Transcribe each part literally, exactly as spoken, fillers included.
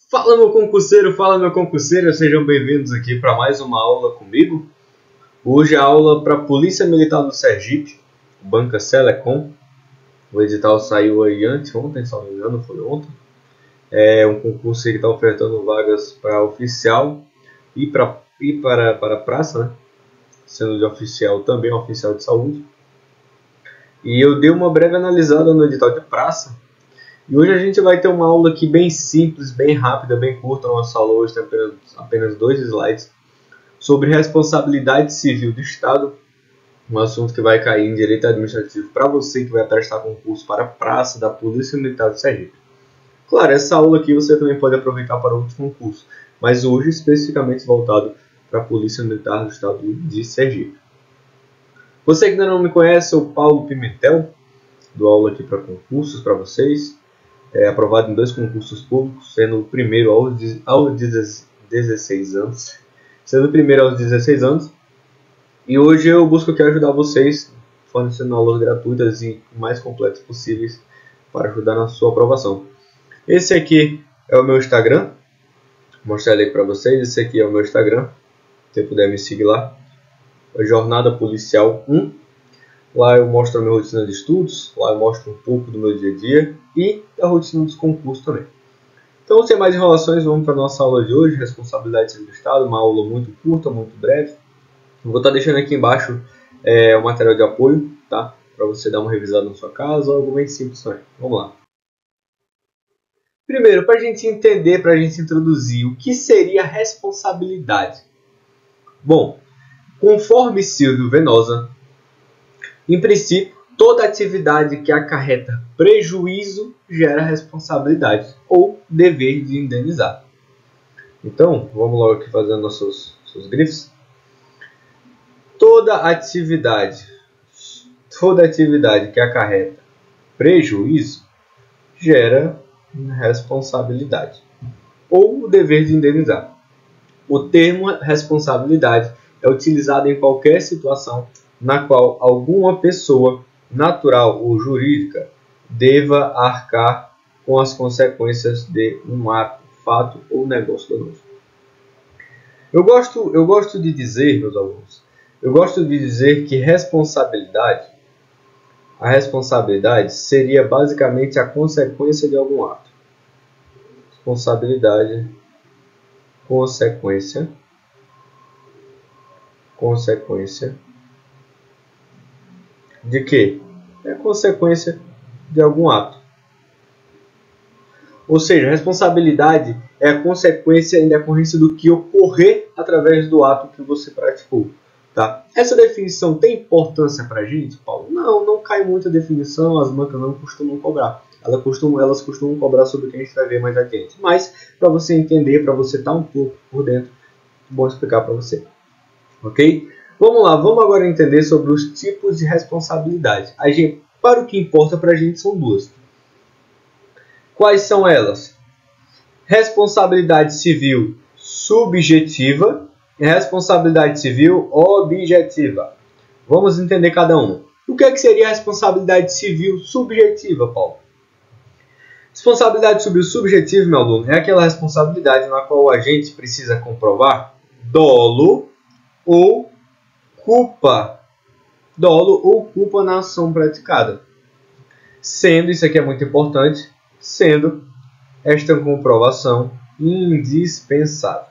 Fala meu concurseiro, fala meu concurseiro, sejam bem-vindos aqui para mais uma aula comigo. Hoje a aula para a Polícia Militar do Sergipe, Banca Selecom. O edital saiu aí antes, ontem, se não me engano, foi ontem. É um concurso que está ofertando vagas para oficial e, pra, e para, para praça, né? Sendo de oficial também, oficial de saúde. E eu dei uma breve analisada no edital de praça. E hoje a gente vai ter uma aula aqui bem simples, bem rápida, bem curta. Nossa aula hoje tem apenas, apenas dois slides sobre responsabilidade civil do Estado, um assunto que vai cair em direito administrativo para você que vai prestar concurso para a praça da Polícia Militar do Sergipe. Claro, essa aula aqui você também pode aproveitar para outros concursos, mas hoje especificamente voltado para a Polícia Militar do Estado de Sergipe. Você que ainda não me conhece, eu sou o Paulo Pimentel, dou aula aqui para concursos para vocês. É aprovado em dois concursos públicos, sendo o primeiro aos, aos dezesseis anos. Sendo o primeiro aos dezesseis anos. E hoje eu busco aqui ajudar vocês, fornecendo aulas gratuitas e mais completas possíveis para ajudar na sua aprovação. Esse aqui é o meu Instagram. Vou mostrar ele para vocês. Esse aqui é o meu Instagram. Se você puder me seguir lá. É Jornada Policial um. Lá eu mostro a minha rotina de estudos, lá eu mostro um pouco do meu dia a dia e a rotina dos concursos também. Então, sem mais enrolações, vamos para a nossa aula de hoje, Responsabilidade Civil do Estado, uma aula muito curta, muito breve. Eu vou estar deixando aqui embaixo é, o material de apoio, tá? Para você dar uma revisada na sua casa, algo bem simples também. Vamos lá. Primeiro, para a gente entender, para a gente introduzir, o que seria responsabilidade? Bom, conforme Silvio Venosa, em princípio, toda atividade que acarreta prejuízo gera responsabilidade ou dever de indenizar. Então, vamos logo aqui fazendo nossos, nossos grifos. Toda atividade, toda atividade que acarreta prejuízo gera responsabilidade ou o dever de indenizar. O termo responsabilidade é utilizado em qualquer situação na qual alguma pessoa natural ou jurídica deva arcar com as consequências de um ato, fato ou negócio danoso. Eu gosto, eu gosto de dizer, meus alunos, eu gosto de dizer que responsabilidade, a responsabilidade seria basicamente a consequência de algum ato. Responsabilidade, consequência, consequência de quê? É a consequência de algum ato. Ou seja, a responsabilidade é a consequência em decorrência do que ocorrer através do ato que você praticou. Tá? Essa definição tem importância para a gente, Paulo? Não, não cai muita definição, as bancas não costumam cobrar. Elas costumam, elas costumam cobrar sobre o que a gente vai ver mais adiante. Mas, para você entender, para você estar um pouco por dentro, é bom explicar para você. Ok? Vamos lá, vamos agora entender sobre os tipos de responsabilidade. A gente, para o que importa para a gente são duas. Quais são elas? Responsabilidade civil subjetiva e responsabilidade civil objetiva. Vamos entender cada uma. O que é que seria a responsabilidade civil subjetiva, Paulo? Responsabilidade civil subjetiva, meu aluno, é aquela responsabilidade na qual o agente precisa comprovar dolo ou culpa, dolo ou culpa na ação praticada. Sendo, isso aqui é muito importante, sendo esta comprovação indispensável.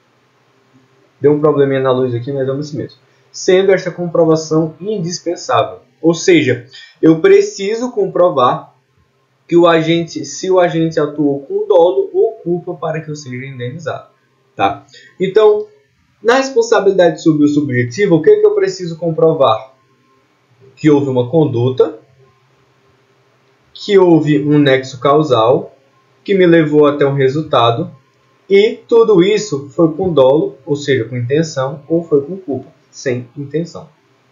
Deu um probleminha na luz aqui, mas vamos assim mesmo. Sendo esta comprovação indispensável. Ou seja, eu preciso comprovar que o agente, se o agente atuou com dolo ou culpa para que eu seja indenizado. Tá? Então, na responsabilidade civil subjetiva, o que, é que eu preciso comprovar? Que houve uma conduta, que houve um nexo causal, que me levou até um resultado, e tudo isso foi com dolo, ou seja, com intenção, ou foi com culpa, sem intenção.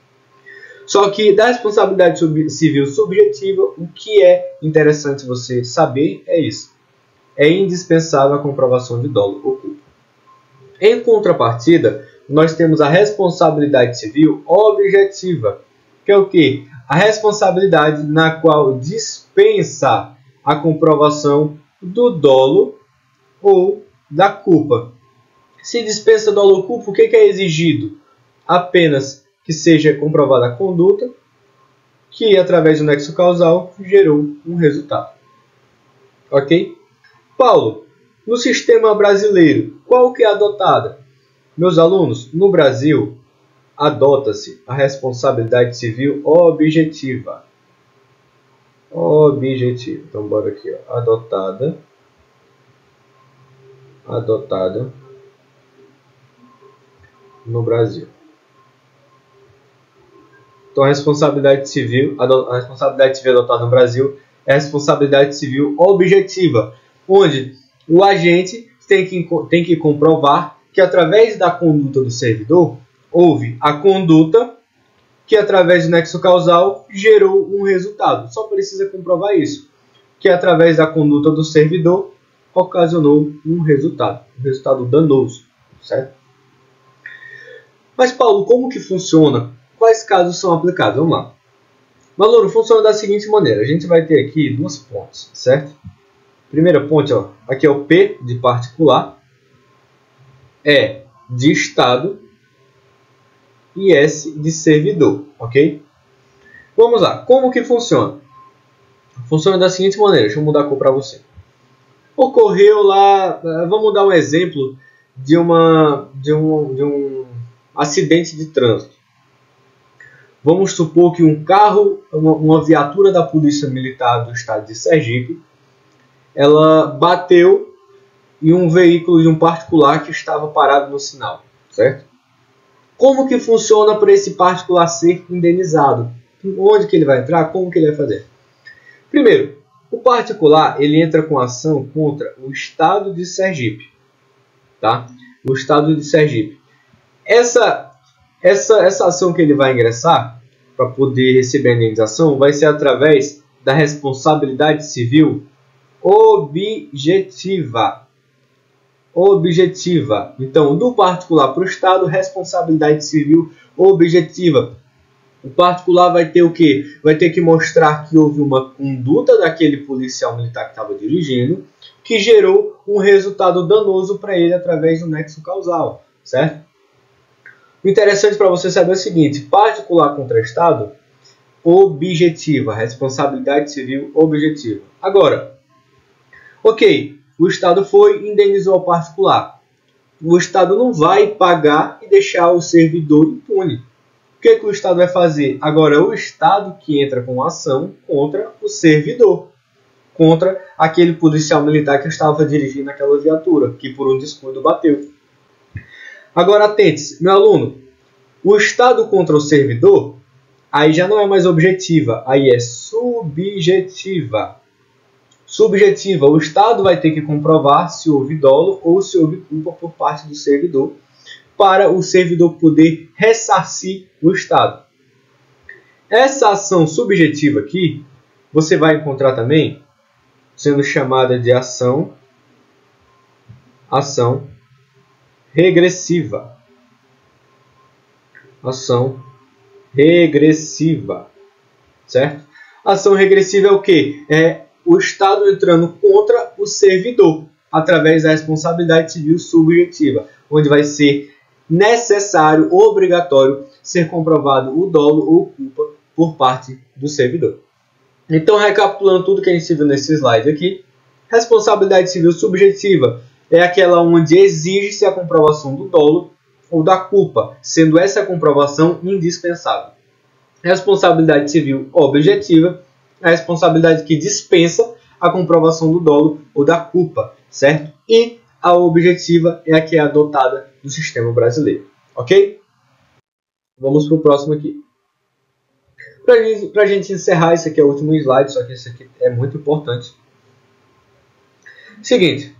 Só que da responsabilidade civil subjetiva, o que é interessante você saber é isso. É indispensável a comprovação de dolo ou culpa. Em contrapartida, nós temos a responsabilidade civil objetiva, que é o quê? A responsabilidade na qual dispensa a comprovação do dolo ou da culpa. Se dispensa dolo ou culpa, o que é exigido? Apenas que seja comprovada a conduta que, através do nexo causal, gerou um resultado. Ok? Paulo, no sistema brasileiro, qual que é adotada? Meus alunos, no Brasil, adota-se a responsabilidade civil objetiva. Objetiva. Então, bora aqui. Ó. Adotada. Adotada no Brasil. Então, a responsabilidade civil, a responsabilidade civil adotada no Brasil é a responsabilidade civil objetiva, onde o agente tem que, tem que comprovar que, através da conduta do servidor, houve a conduta que, através do nexo causal, gerou um resultado. Só precisa comprovar isso, que, através da conduta do servidor, ocasionou um resultado, um resultado danoso, certo? Mas, Paulo, como que funciona? Quais casos são aplicados? Vamos lá. Valor funciona da seguinte maneira. A gente vai ter aqui duas pontes, certo? Primeira ponte, ó, aqui é o P de particular, E de Estado e S de servidor, ok? Vamos lá. Como que funciona? Funciona da seguinte maneira. Deixa eu mudar a cor para você. Ocorreu lá, vamos dar um exemplo de, uma, de, um, de um acidente de trânsito. Vamos supor que um carro, uma, uma viatura da Polícia Militar do Estado de Sergipe, ela bateu em um veículo de um particular que estava parado no sinal, certo? Como que funciona para esse particular ser indenizado? Onde que ele vai entrar? Como que ele vai fazer? Primeiro, o particular ele entra com ação contra o Estado de Sergipe, tá? O Estado de Sergipe. Essa Essa, essa ação que ele vai ingressar para poder receber a indenização vai ser através da responsabilidade civil objetiva. Objetiva. Então, do particular para o Estado, responsabilidade civil objetiva. O particular vai ter o quê? Vai ter que mostrar que houve uma conduta daquele policial militar que estava dirigindo que gerou um resultado danoso para ele através do nexo causal, certo? O interessante para você saber é o seguinte: particular contra Estado, objetiva, responsabilidade civil objetiva. Agora, ok, o Estado foi e indenizou o particular. O Estado não vai pagar e deixar o servidor impune. O que, que o Estado vai fazer? Agora é o Estado que entra com ação contra o servidor, contra aquele policial militar que estava dirigindo aquela viatura, que por um descuido bateu. Agora, atente-se, meu aluno, o Estado contra o servidor, aí já não é mais objetiva, aí é subjetiva. Subjetiva, o Estado vai ter que comprovar se houve dolo ou se houve culpa por parte do servidor, para o servidor poder ressarcir o Estado. Essa ação subjetiva aqui, você vai encontrar também sendo chamada de ação, ação regressiva. Ação regressiva, certo? Ação regressiva é o quê? É o Estado entrando contra o servidor através da responsabilidade civil subjetiva, onde vai ser necessário, obrigatório, ser comprovado o dolo ou culpa por parte do servidor. Então, recapitulando tudo que a gente viu nesse slide aqui, responsabilidade civil subjetiva é aquela onde exige-se a comprovação do dolo ou da culpa, sendo essa comprovação indispensável. Responsabilidade civil objetiva é a responsabilidade que dispensa a comprovação do dolo ou da culpa, certo? E a objetiva é a que é adotada do sistema brasileiro, ok? Vamos para o próximo aqui. Para a gente encerrar, esse aqui é o último slide, só que esse aqui é muito importante. Seguinte,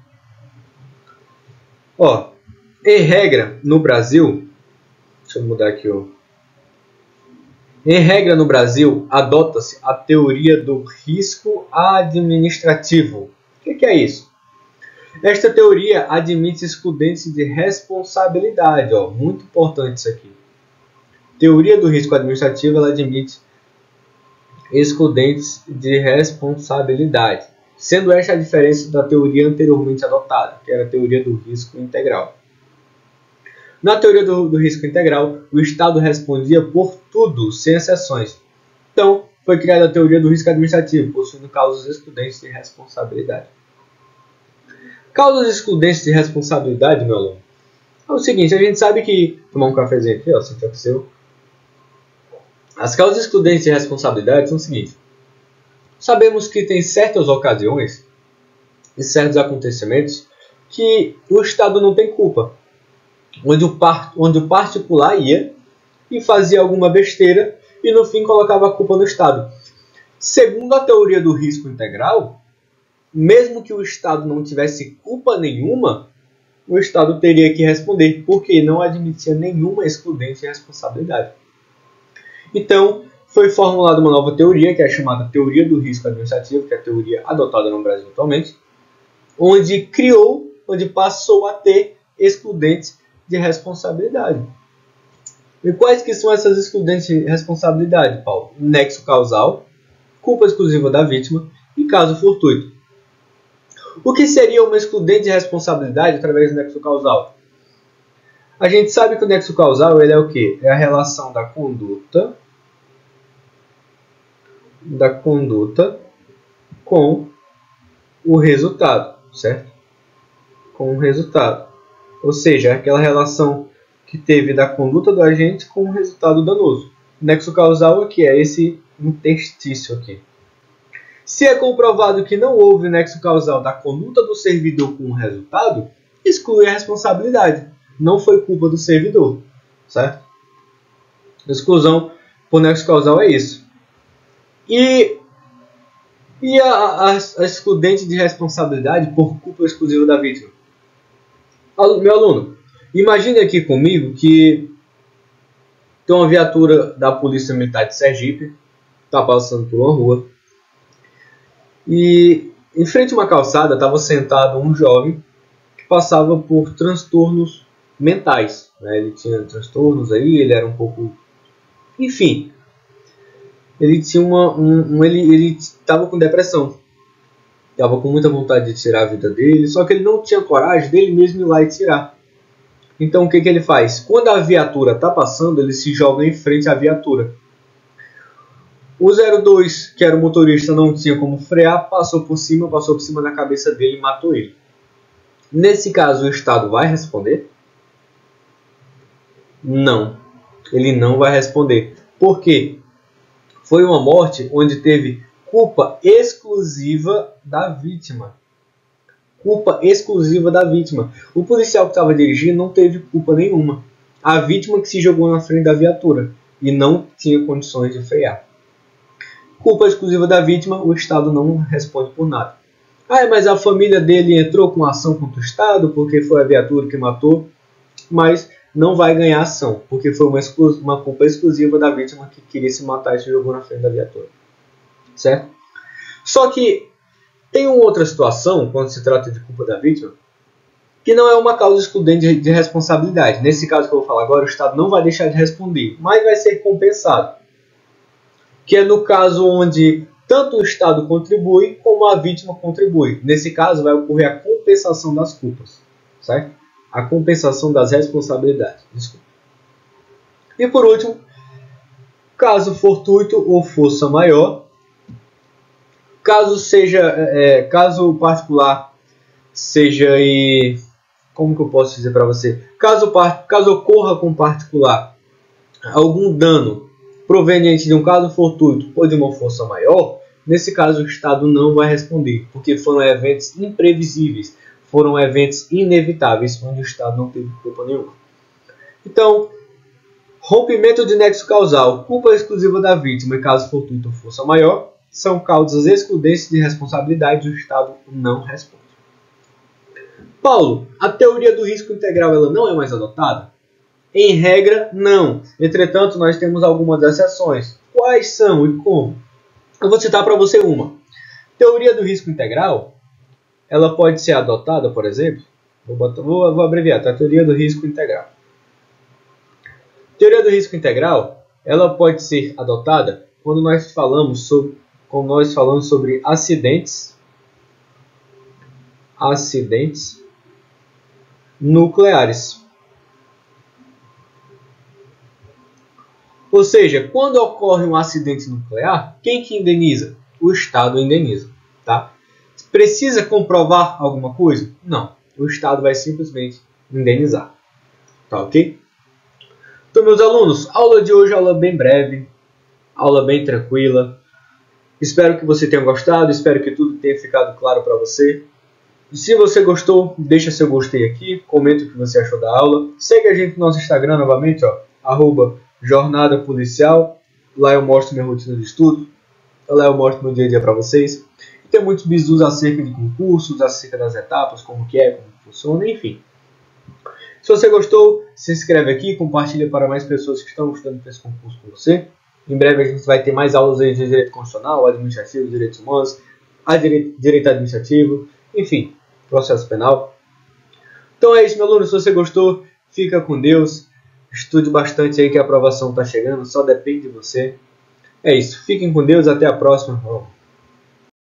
ó, em regra no Brasil, deixa eu mudar aqui, ó. Em regra no Brasil, adota-se a teoria do risco administrativo. O que, que é isso? Esta teoria admite excludentes de responsabilidade, ó, muito importante isso aqui. Teoria do risco administrativo, ela admite excludentes de responsabilidade. sendo esta a diferença da teoria anteriormente adotada, que era a teoria do risco integral. Na teoria do, do risco integral, o Estado respondia por tudo, sem exceções. Então, foi criada a teoria do risco administrativo, possuindo causas excludentes de responsabilidade. Causas excludentes de responsabilidade, meu aluno, é o seguinte: a gente sabe que... Tomar um cafezinho aqui, ó, sente o seu. As causas excludentes de responsabilidade são o seguinte: sabemos que tem certas ocasiões e certos acontecimentos que o Estado não tem culpa, onde o, par, onde o particular ia e fazia alguma besteira e no fim colocava a culpa no Estado. Segundo a teoria do risco integral, mesmo que o Estado não tivesse culpa nenhuma, o Estado teria que responder, porque não admitia nenhuma excludente de responsabilidade. Então, foi formulada uma nova teoria, que é a chamada teoria do risco administrativo, que é a teoria adotada no Brasil atualmente, onde criou, onde passou a ter excludentes de responsabilidade. E quais que são essas excludentes de responsabilidade, Paulo? Nexo causal, culpa exclusiva da vítima e caso fortuito. O que seria uma excludente de responsabilidade através do nexo causal? A gente sabe que o nexo causal ele é o quê? É a relação da conduta, da conduta com o resultado, certo? Com o resultado. Ou seja, é aquela relação que teve da conduta do agente com o resultado danoso. O nexo causal aqui é esse interstício aqui. Se é comprovado que não houve nexo causal da conduta do servidor com o resultado, exclui a responsabilidade. Não foi culpa do servidor, certo? Exclusão por nexo causal é isso. E, e a, a, a excludente de responsabilidade por culpa exclusiva da vítima? Meu aluno, imagine aqui comigo que tem uma viatura da Polícia Militar de Sergipe, está passando por uma rua, e em frente a uma calçada estava sentado um jovem que passava por transtornos mentais, né? Ele tinha transtornos aí, ele era um pouco... Enfim, ele tinha uma... Um, um, ele estava com depressão. Estava com muita vontade de tirar a vida dele, só que ele não tinha coragem dele mesmo ir lá e tirar. Então o que, que ele faz? Quando a viatura está passando, ele se joga em frente à viatura. O zero dois, que era o motorista, não tinha como frear, passou por cima, passou por cima da cabeça dele e matou ele. Nesse caso, o Estado vai responder? Não. Ele não vai responder. Por quê? Foi uma morte onde teve culpa exclusiva da vítima. Culpa exclusiva da vítima. O policial que estava dirigindo não teve culpa nenhuma. A vítima que se jogou na frente da viatura e não tinha condições de frear. Culpa exclusiva da vítima, o Estado não responde por nada. Ah, mas a família dele entrou com ação contra o Estado porque foi a viatura que matou, mas não vai ganhar ação, porque foi uma, uma culpa exclusiva da vítima que queria se matar e se jogou na frente da viatura. Certo? Só que tem uma outra situação, quando se trata de culpa da vítima, que não é uma causa excludente de, de responsabilidade. Nesse caso que eu vou falar agora, o Estado não vai deixar de responder, mas vai ser compensado. Que é no caso onde tanto o Estado contribui como a vítima contribui. Nesse caso vai ocorrer a compensação das culpas, certo? A compensação das responsabilidades. Desculpa. E por último, caso fortuito ou força maior, caso seja, é, caso particular seja e como que eu posso dizer para você? Caso, caso ocorra com particular algum dano proveniente de um caso fortuito ou de uma força maior, nesse caso o Estado não vai responder, porque foram eventos imprevisíveis, foram eventos inevitáveis, onde o Estado não teve culpa nenhuma. Então, rompimento de nexo causal, culpa exclusiva da vítima e caso fortuito ou força maior, são causas excludentes de responsabilidade e o Estado não responde. Paulo, a teoria do risco integral ela não é mais adotada? Em regra, não. Entretanto, nós temos algumas exceções. Quais são e como? Eu vou citar para você uma. Teoria do risco integral, ela pode ser adotada, por exemplo, vou, botar, vou, vou abreviar, tá? Teoria do risco integral. Teoria do risco integral, ela pode ser adotada quando nós falamos sobre, quando nós falamos sobre acidentes acidentes nucleares. Ou seja, quando ocorre um acidente nuclear, quem que indeniza? O Estado indeniza, tá? Precisa comprovar alguma coisa? Não. O Estado vai simplesmente indenizar. Tá ok? Então, meus alunos, aula de hoje é aula bem breve, aula bem tranquila. Espero que você tenha gostado, espero que tudo tenha ficado claro para você. E se você gostou, deixa seu gostei aqui, comenta o que você achou da aula. Segue a gente no nosso Instagram novamente, ó, arroba Jornada Policial. Lá eu mostro minha rotina de estudo, lá eu mostro meu dia a dia para vocês. E tem muitos bizus acerca de concursos, acerca das etapas, como que é, como funciona, enfim. Se você gostou, se inscreve aqui, compartilha para mais pessoas que estão estudando para esse concurso com você. Em breve a gente vai ter mais aulas aí de direito constitucional, administrativo, direitos humanos, direito, direito administrativo, enfim, processo penal. Então é isso, meu aluno. Se você gostou, fica com Deus. Estude bastante aí que a aprovação está chegando, só depende de você. É isso. Fiquem com Deus, até a próxima.